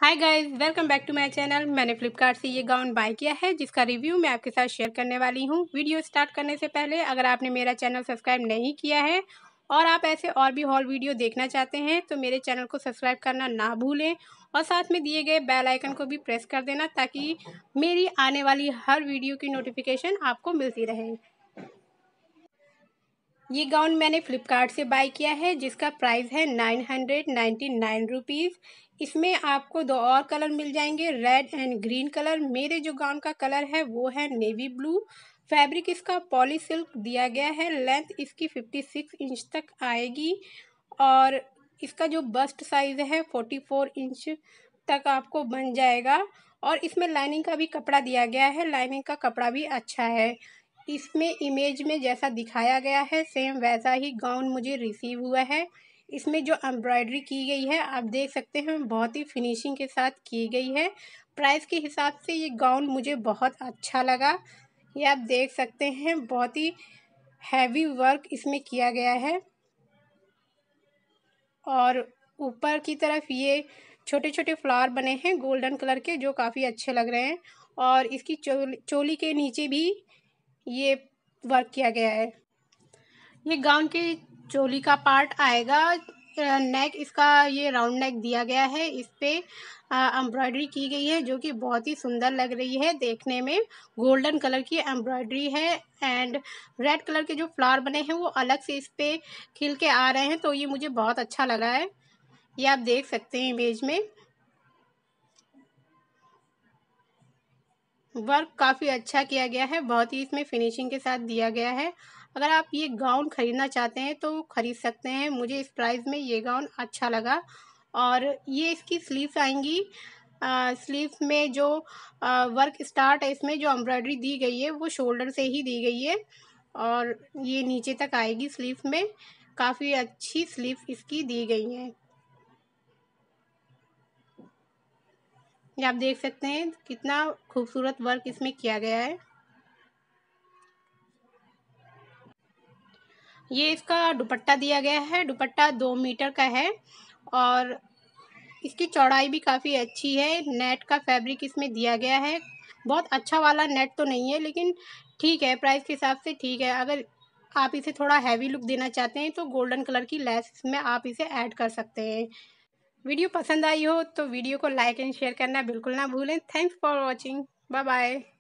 Hi guys, welcome back to my channel. मैंने Flipkart से ये गाउन बाय किया है जिसका रिव्यू मैं आपके साथ शेयर करने वाली हूँ। वीडियो स्टार्ट करने से पहले अगर आपने मेरा चैनल सब्सक्राइब नहीं किया है और आप ऐसे और भी हॉल वीडियो देखना चाहते हैं तो मेरे चैनल को सब्सक्राइब करना ना भूलें और साथ में दिए गए बेल आइकन को भी प्रेस कर देना ताकि मेरी आने वाली हर वीडियो की नोटिफिकेशन आपको मिलती रहे। ये गाउन मैंने फ़्लिपकार्ट से बाय किया है जिसका प्राइस है 999 रुपीज़। इसमें आपको दो और कलर मिल जाएंगे, रेड एंड ग्रीन कलर। मेरे जो गाउन का कलर है वो है नेवी ब्लू। फैब्रिक इसका पॉली सिल्क दिया गया है। लेंथ इसकी 56 इंच तक आएगी और इसका जो बस्ट साइज़ है 44 इंच तक आपको बन जाएगा। और इसमें लाइनिंग का भी कपड़ा दिया गया है, लाइनिंग का कपड़ा भी अच्छा है। इसमें इमेज में जैसा दिखाया गया है सेम वैसा ही गाउन मुझे रिसीव हुआ है। इसमें जो एम्ब्रॉयडरी की गई है आप देख सकते हैं, बहुत ही फिनिशिंग के साथ की गई है। प्राइस के हिसाब से ये गाउन मुझे बहुत अच्छा लगा। ये आप देख सकते हैं, बहुत ही हैवी वर्क इसमें किया गया है और ऊपर की तरफ ये छोटे छोटे फ्लावर बने हैं गोल्डन कलर के जो काफ़ी अच्छे लग रहे हैं। और इसकी चोली के नीचे भी ये वर्क किया गया है। ये गाउन के चोली का पार्ट आएगा। नेक इसका ये राउंड नेक दिया गया है। इस पे एम्ब्रॉयडरी की गई है जो कि बहुत ही सुंदर लग रही है देखने में। गोल्डन कलर की एम्ब्रॉयडरी है एंड रेड कलर के जो फ्लावर बने हैं वो अलग से इस पे खिल के आ रहे हैं, तो ये मुझे बहुत अच्छा लगा है। ये आप देख सकते हैं इमेज में वर्क काफ़ी अच्छा किया गया है, बहुत ही इसमें फिनिशिंग के साथ दिया गया है। अगर आप ये गाउन ख़रीदना चाहते हैं तो ख़रीद सकते हैं। मुझे इस प्राइस में ये गाउन अच्छा लगा। और ये इसकी स्लीव्स आएंगी। स्लीव्स में जो वर्क स्टार्ट है, इसमें जो एम्ब्रॉयडरी दी गई है वो शोल्डर से ही दी गई है और ये नीचे तक आएगी स्लीव्स में। काफ़ी अच्छी स्लीव्स इसकी दी गई हैं। ये आप देख सकते हैं कितना खूबसूरत वर्क इसमें किया गया है। ये इसका दुपट्टा दिया गया है। दुपट्टा 2 मीटर का है और इसकी चौड़ाई भी काफ़ी अच्छी है। नेट का फैब्रिक इसमें दिया गया है। बहुत अच्छा वाला नेट तो नहीं है लेकिन ठीक है, प्राइस के हिसाब से ठीक है। अगर आप इसे थोड़ा हैवी लुक देना चाहते हैं तो गोल्डन कलर की लेस में आप इसे ऐड कर सकते हैं। वीडियो पसंद आई हो तो वीडियो को लाइक एंड शेयर करना बिल्कुल ना भूलें। Thanks for watching. Bye bye.